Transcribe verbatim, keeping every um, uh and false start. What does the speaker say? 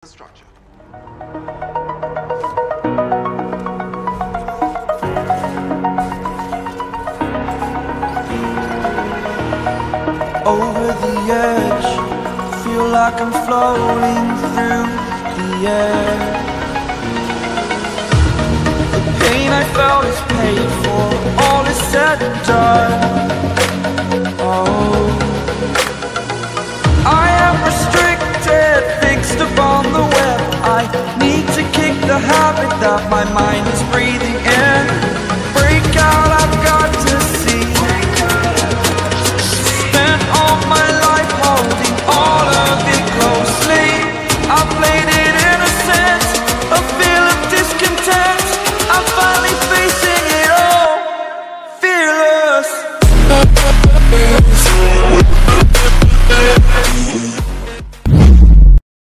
structure. Over the edge, feel like I'm floating through the air. The pain I felt is paid for, all is said and done.